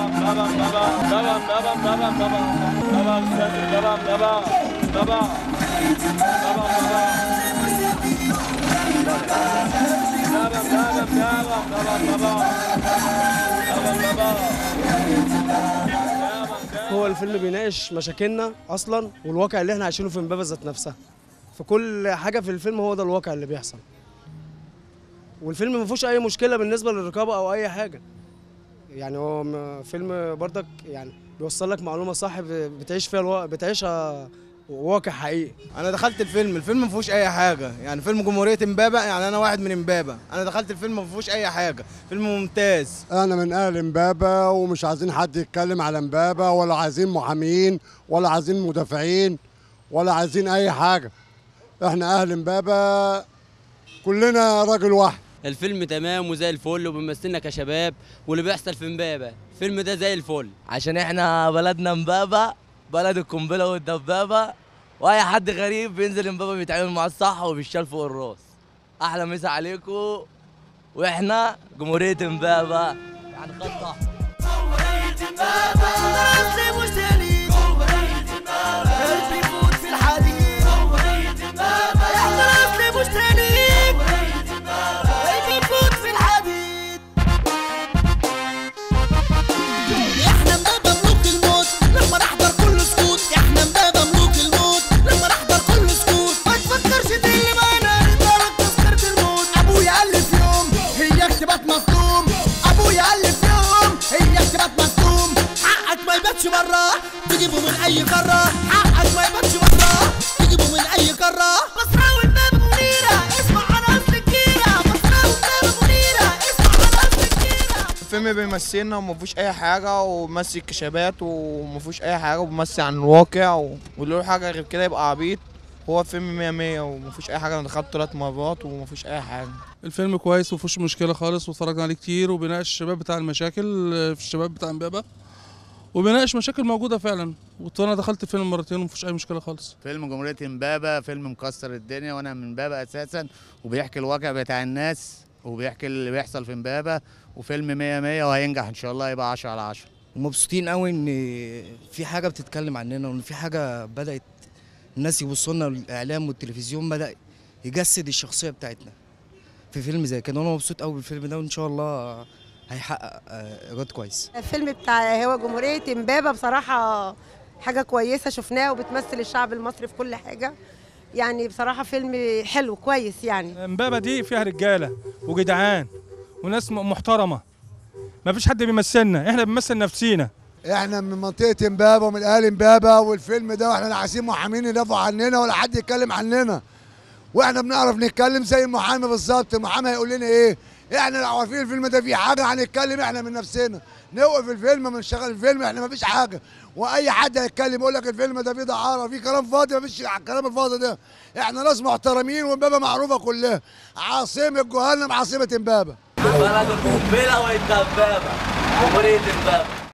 هو الفيلم بيناقش مشاكلنا اصلا والواقع اللي احنا عايشينه في امبابه ذات نفسها. في كل حاجه في الفيلم هو ده الواقع اللي بيحصل. والفيلم ما فيهوش اي مشكله بالنسبه للرقابه او اي حاجه. يعني هو فيلم برضك يعني بيوصل لك معلومه صح بتعيش فيها بتعيشها واقع حقيقي. انا دخلت الفيلم ما فيهوش اي حاجه، يعني فيلم جمهوريه امبابه، يعني انا واحد من امبابه، انا دخلت الفيلم ما فيهوش اي حاجه، فيلم ممتاز. انا من اهل امبابه ومش عايزين حد يتكلم على امبابه، ولا عايزين محامين ولا عايزين مدافعين ولا عايزين اي حاجه. احنا اهل امبابه كلنا راجل واحد. الفيلم تمام وزي الفل وبيمثلنا كشباب، واللي بيحصل في امبابه الفيلم ده زي الفل، عشان احنا بلدنا امبابه، بلد القنبله والدبابه، واي حد غريب بينزل امبابه بيتعامل معاه الصح وبيشال فوق الراس. احلى مسا عليكم، واحنا جمهوريه امبابه، يعني خط احمر. جمهوريه امبابه تجيبوا من اي قاره، حقك ما يبانش بره، تجيبوا من اي قاره. مصراوي امبابه منيره، اسمع على اصل الكيره، مصراوي امبابه منيره، اسمع على اصل الكيره. الفيلم بيمثلنا وما فيهوش اي حاجه، وبيمثل كشبات وما فيهوش اي حاجه، وبيمثل عن الواقع، واللي له حاجه غير كده يبقى عبيط. هو فيلم 100 100 وما فيهوش اي حاجه، انا دخلت 3 مرات وما فيهوش اي حاجه. الفيلم كويس وما فيهوش مشكله خالص، واتفرجنا عليه كتير، وبيناقش الشباب بتاع المشاكل في الشباب بتاع امبابه، وبيناقش مشاكل موجوده فعلا. وانا دخلت الفيلم مرتين ومفيش اي مشكله خالص. فيلم جمهوريه امبابه فيلم مكسر الدنيا، وانا من امبابه اساسا، وبيحكي الواقع بتاع الناس، وبيحكي اللي بيحصل في امبابه، وفيلم 100 100 وهينجح ان شاء الله، يبقى 10 على 10. ومبسوطين قوي ان في حاجه بتتكلم عننا، وان في حاجه بدات الناس يبصوا لنا، والاعلام والتلفزيون بدا يجسد الشخصيه بتاعتنا في فيلم زي كده. وانا مبسوط قوي بالفيلم ده، وان شاء الله هيحقق ايراد كويس. الفيلم بتاع هو جمهوريه امبابه بصراحه حاجه كويسه شفناها، وبتمثل الشعب المصري في كل حاجه. يعني بصراحه فيلم حلو كويس. يعني امبابه دي فيها رجاله وجدعان وناس محترمه، ما فيش حد بيمثلنا، احنا بنمثل نفسينا. احنا من منطقه امبابه ومن اهل امبابه، والفيلم ده واحنا لا عايزين محامين يدافعوا عننا ولا حد يتكلم عننا، واحنا بنعرف نتكلم زي المحامي بالظبط. المحامي هيقول لنا ايه؟ احنا لو عارفين الفيلم ده فيه حاجه هنتكلم احنا من نفسنا، نوقف الفيلم من شغل الفيلم، احنا ما فيش حاجه. واي حد هيتكلم يقول لك الفيلم ده فيه دعاره، فيه كلام فاضي، ما فيش الكلام الفاضي ده. احنا ناس محترمين، وامبابه معروفه كلها عاصمه جهنم، عاصمه امبابه، بلد القنبله والدبابه، جمهوريه امبابه.